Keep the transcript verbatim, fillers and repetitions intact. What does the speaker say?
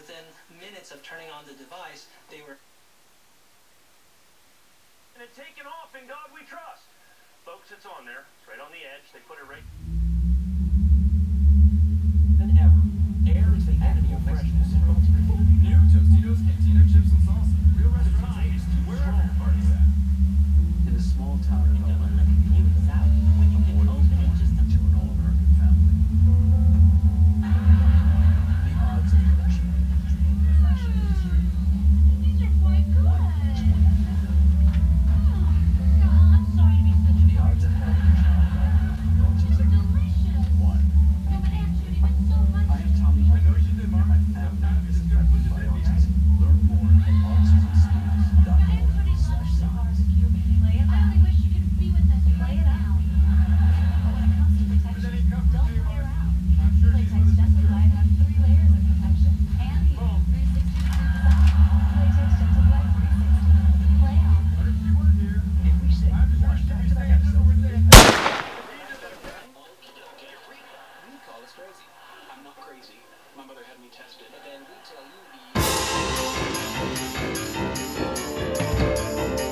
within minutes of turning on the device, they were... And it taken off, in God we trust. Folks, it's on there. It's right on the edge. They put it right... than ever. Air is the enemy of freshness. New Tostitos Cantina Chips and Salsa. Real restaurant taste, wherever your party's at. In a small town in Alabama, You was out when you a can boy was open it born just a... into an all-American family. The odds of him achieving his dream in the fashion industry, These are quite good. one in twenty-four. I'm sorry to be such a The odds of having a child going to These are take delicious. one. Oh, but Aunt Judy, it's so much. I am Tommy I know Hilfiger, she did, and Mom. my family is affected by autism. Learn more at autism schools dot Aunt org Judy slash loves the signs. barbecue. Play it I only wish you could be with us right now. But when it comes to protection, Then he comes to don't me play like, around. I'm sure she's Playtex with us Justified has three layers of protection and the Boom. three sixty degree design. Playtex Justified three sixty. Play on. What if she were here? If we say I'm just one, gonna be that saying this over there. You call us crazy. I'm not crazy. My mother had me tested. And then we tell you the...